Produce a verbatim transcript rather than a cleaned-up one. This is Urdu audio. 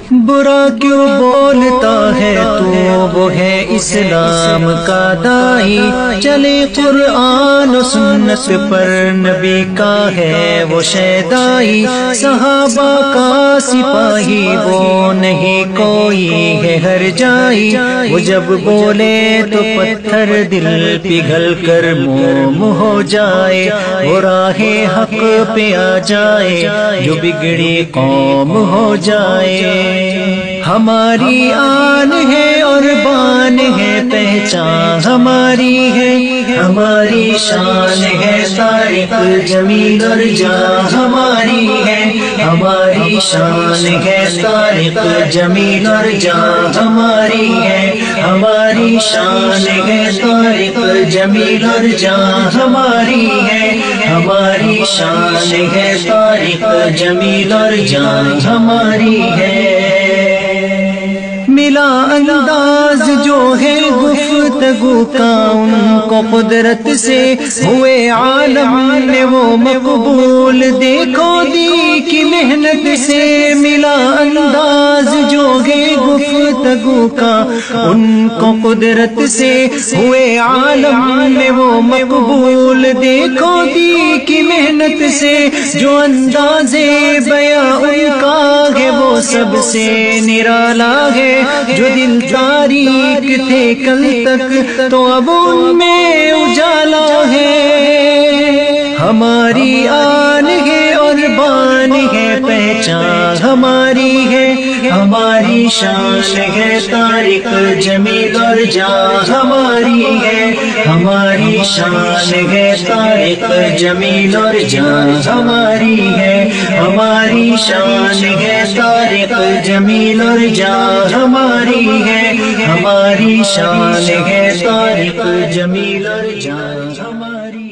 برا کیوں بولتا ہے تو وہ ہے اسلام کا دائی، چلے قرآن و سنت پر نبی کا ہے وہ شیدائی، صحابہ کا سپاہی وہ نہیں کوئی ہے ہر جائی، وہ جب بولے تو پتھر دل پگھل کر موم ہو جائے، وہ راہ حق پہ آ جائے جو بگڑی قوم ہو جائے۔ ہماری آن ہے اور بان ہے، پہچان ہماری ہے، ہماری شان ہے، طارق جمیل اور جاں ہماری ہے، ہماری شان ہے، طارق جمیل اور جاں ہماری ہے، ہماری شان ہے، طارق جمیل اور جاں ہماری ہے، ہماری شان ہے، طارق جمیل اور جاں ہماری ہے۔ ملا انداز جو ہے گفتگو کا ان کو قدرت سے، ہوئے عالم میں وہ مقبول دیکھو دی کی محنت سے، ملا انداز جو ہے گفتگو کا ان کو قدرت سے، ہوئے عالم میں وہ مقبول دیکھو دی کی محنت سے، جو انداز بیاں ان کا ہے وہ سب سے نرالا ہے، جو دل تاریک تھے کل تک تو اب ان میں اجالا ہے۔ ہماری آن ہے اور بان ہے، پہچان ہماری ہے، ہماری شان ہے، طارق جمیل اور جاں ہماری ہے، ہماری شان ہے، طارق جمیل اور جاں ہماری ہے، ہماری شان ہے، طارق جمیل اور جاں ہماری ہے، ہماری شان ہے، طارق جمیل اور جاں ہماری